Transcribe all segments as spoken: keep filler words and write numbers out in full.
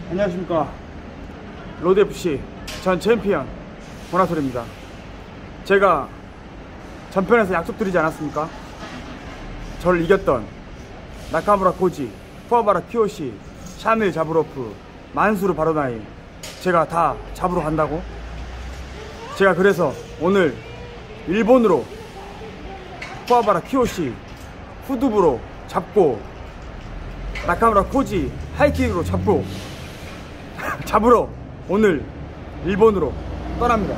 안녕하십니까. 로드에프씨 전 챔피언 보나솔입니다. 제가 전편에서 약속드리지 않았습니까? 저를 이겼던 나카무라 코지, 쿠와바라 키요시, 샤밀 자브로프, 만수르 바로나이 제가 다 잡으러 간다고? 제가 그래서 오늘 일본으로 쿠와바라 키요시 후두부로 잡고 나카무라 코지 하이킥으로 잡고 잡으러 오늘 일본으로 떠납니다.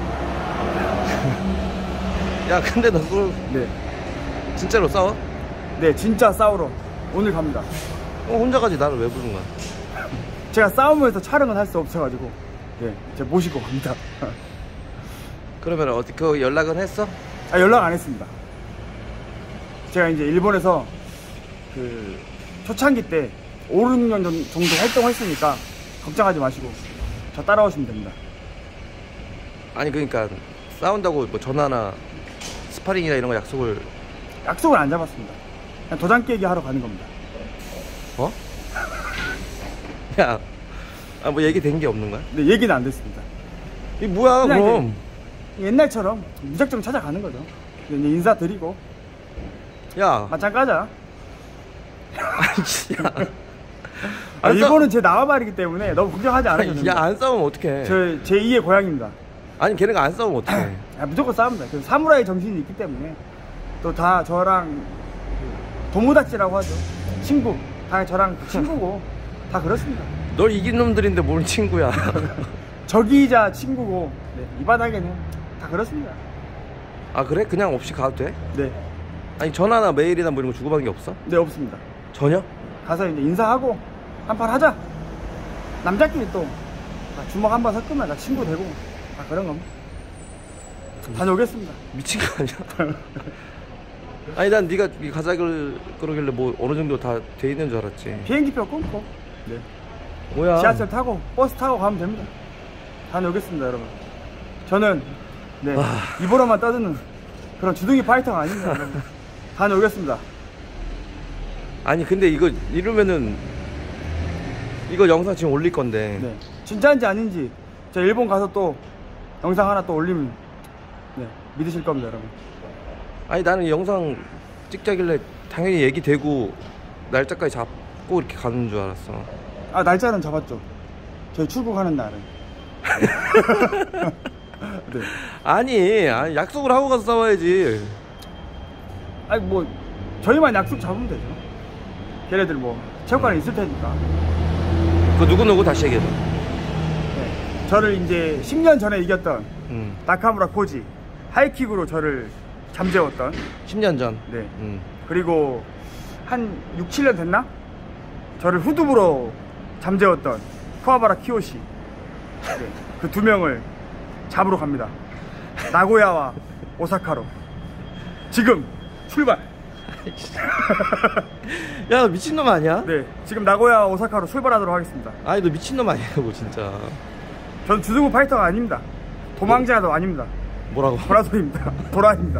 야 근데 너 그걸 네, 진짜로 싸워? 네 진짜 싸우러 오늘 갑니다. 어, 혼자 가지 나를 왜 부른 거야? 제가 싸우면서 촬영은 할 수 없어가지고 네, 제가 모시고 갑니다. 그러면 어디 그 연락은 했어? 아, 연락 안 했습니다. 제가 이제 일본에서 그 초창기 때 오, 육 년 정도 활동했으니까 걱정하지 마시고 저 따라오시면 됩니다. 아니 그러니까 싸운다고 뭐 전화나 스파링이나 이런 거 약속을 약속을 안 잡았습니다. 그냥 도장 깨기 하러 가는 겁니다. 어? 야, 아 뭐 얘기 된 게 없는 거야? 네, 얘기는 안 됐습니다. 이 뭐야 그냥 그럼? 이제 옛날처럼 무작정 찾아가는 거죠. 이제 인사드리고 야, 맞짱 까자. 야, 아, 안 일본은 제 나와말이기 때문에 너무 걱정하지 않으셔도 됩니다. 야, 안 싸우면 어떡해? 저 제이의 고향입니다. 아니 걔네가 안 싸우면 어떡해? 아, 무조건 싸웁니다. 그 사무라이 정신이 있기 때문에 또 다 저랑 그 도모다치라고 하죠. 친구 다 저랑 친구고 다 그렇습니다. 널 이긴 놈들인데 뭘 친구야? 적이자 친구고 네, 이 바닥에는 다 그렇습니다. 아 그래? 그냥 없이 가도 돼? 네, 아니 전화나 메일이나 뭐 이런 거 주고받은 게 없어? 네 없습니다. 전혀? 가서 이제 인사하고 한판 하자. 남자끼리 또 주먹 한번 섞으면 나 친구 되고 다 그런 겁니다. 다녀오겠습니다. 미친 거 아니야? 아니 난 네가 가자 그러길래 뭐 어느 정도 다 돼 있는 줄 알았지. 비행기표 끊고 네. 뭐야? 지하철 타고 버스 타고 가면 됩니다. 다녀오겠습니다, 여러분. 저는 네, 아... 입으로만 떠드는 그런 주둥이 파이터가 아닙니다, 여러분. 다녀오겠습니다. 아니 근데 이거 이러면은 이거 영상 지금 올릴 건데 네, 진짜인지 아닌지 제가 일본 가서 또 영상 하나 또 올리면 네, 믿으실 겁니다, 여러분. 아니 나는 영상 찍자길래 당연히 얘기되고 날짜까지 잡고 이렇게 가는 줄 알았어. 아, 날짜는 잡았죠. 저희 출국하는 날은. 네. 아니, 아니 약속을 하고 가서 싸워야지. 아니 뭐 저희만 약속 잡으면 되죠. 걔네들 뭐 체육관에 있을 테니까. 그 누구누구 다시 얘기해봐. 네. 저를 이제 십 년 전에 이겼던 음. 나카무라 코지 하이킥으로 저를 잠재웠던 십 년 전. 네. 음. 그리고 한 육, 칠 년 됐나? 저를 후두부로 잠재웠던 쿠와바라 키요시 네. 그 두 명을 잡으러 갑니다. 나고야와 오사카로 지금 출발. 야, 너 미친놈 아니야? 네, 지금 나고야와 오사카로 출발하도록 하겠습니다. 아니 너 미친놈 아니야 뭐 진짜. 전 주둥이 파이터가 아닙니다. 도망자도 아닙니다. 뭐라고? 보라소입니다. 도라입니다.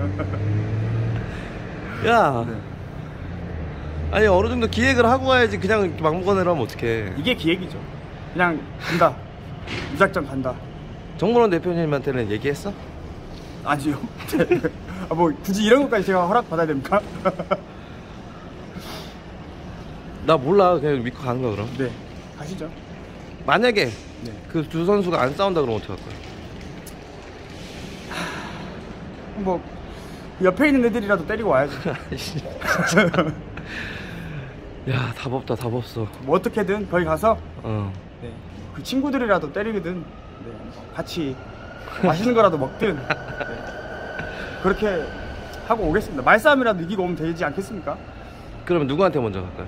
야, 네. 아니 어느 정도 기획을 하고 와야지. 그냥 이렇게 막무가내로 하면 어떡해. 이게 기획이죠. 그냥 간다. 무작정 간다. 정문원 대표님한테는 얘기했어? 아니요. 아, 뭐 굳이 이런 것까지 제가 허락 받아야 됩니까? 나 몰라. 그냥 믿고 가는 거야 그럼. 네, 가시죠. 만약에 네. 그 두 선수가 안 싸운다 그러면 어떡할 거야? 뭐 옆에 있는 애들이라도 때리고 와야지. 야, 답 없다, 답 없어. 뭐 어떻게든 거기 가서 어. 네, 그 친구들이라도 때리거든 네, 같이 맛있는 거라도 먹든 네, 그렇게 하고 오겠습니다. 말싸움이라도 이기고 오면 되지 않겠습니까? 그러면 누구한테 먼저 갈까요?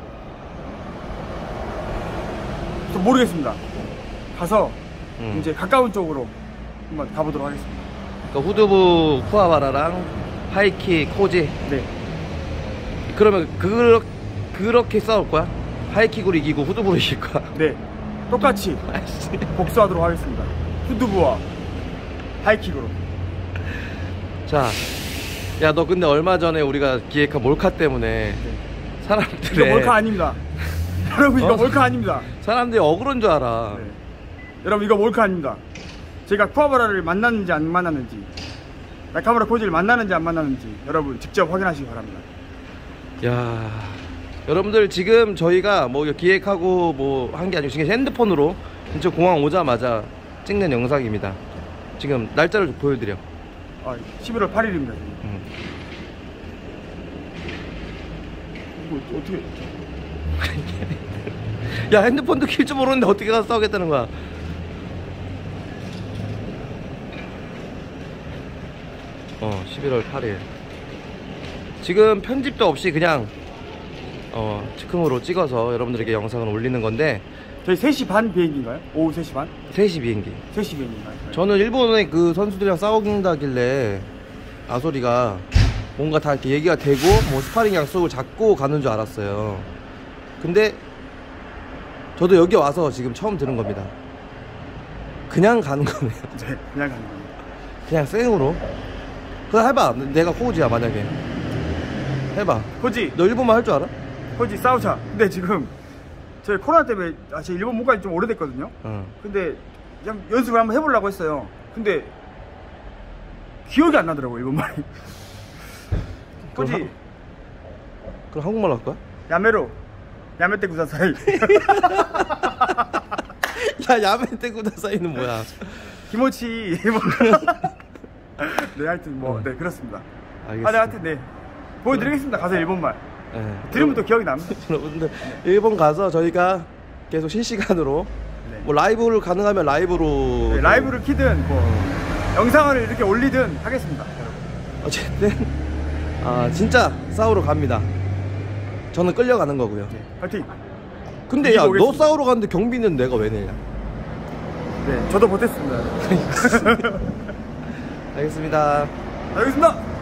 저 모르겠습니다. 가서 음. 이제 가까운 쪽으로 한번 가보도록 하겠습니다. 그러니까 후두부 쿠와바라랑 하이키 코지. 네. 그러면 그, 그렇게 싸울 거야? 하이킥으로 이기고 후두부로 이길 거야? 네. 똑같이 복수하도록 하겠습니다. 후두부와 하이킥으로. 자, 야 너 근데 얼마 전에 우리가 기획한 몰카 때문에 네. 사람들의 이거 몰카 아닙니다. 여러분 이거 어? 몰카 아닙니다. 사람들이 억울한 줄 알아. 네. 여러분 이거 몰카 아닙니다. 제가 쿠와바라를 만났는지 안 만났는지, 나카무라 코지를 만나는지 안 만나는지 여러분 직접 확인하시기 바랍니다. 야, 여러분들 지금 저희가 뭐 기획하고 뭐 한 게 아니고 지금 핸드폰으로 진짜 공항 오자마자 찍는 영상입니다. 지금 날짜를 좀 보여드려. 아, 십일월 팔일입니다. 지금. 음. 이거 어떻게? 야, 핸드폰도 킬 줄 모르는데 어떻게 가서 싸우겠다는 거야. 어, 십일월 팔일. 지금 편집도 없이 그냥 어, 즉흥으로 찍어서 여러분들에게 영상을 올리는 건데, 저희 세 시 반 비행기인가요? 오후 세 시 반? 세 시 비행기. 세 시 비행기인가요? 네. 저는 일본의 그 선수들이랑 싸운다길래 아소리가 뭔가 다 이렇게 얘기가 되고 뭐 스파링 약속을 잡고 가는 줄 알았어요. 근데 저도 여기 와서 지금 처음 들은 겁니다. 그냥 가는 거네요. 네, 그냥 가는 겁니다. 그냥 생으로. 그럼 해봐. 내가 코우지야 만약에. 해봐. 코지, 너 일본말 할 줄 알아? 코지 싸우자. 근데 지금 저희 코로나 때문에 아, 제 일본 못 간지 좀 오래됐거든요. 응. 근데 그냥 연습을 한번 해보려고 했어요. 근데 기억이 안 나더라고 일본말이. 그럼, 코지, 하, 그럼 한국말 할 거야? 야메로, 야메테 구사사이. 야, 야멘테 구다사이는 뭐야? 기모치. 네, 하여튼 뭐, 네, 그렇습니다. 알겠습니다. 아, 네, 하여튼 네, 보여드리겠습니다. 가서 일본말. 네. 들으면 또 기억이 납니다. 여러분들 일본 가서 저희가 계속 실시간으로 네. 뭐 라이브를 가능하면 라이브로 네, 라이브를 키든 뭐 영상을 이렇게 올리든 하겠습니다. 여러분. 어쨌든 아 진짜 싸우러 갑니다. 저는 끌려가는 거고요. 네, 파이팅. 근데 야, 너 오겠습니다. 싸우러 가는데 경비는 내가 왜 내냐? 네, 저도 못했습니다. 알겠습니다. 알겠습니다.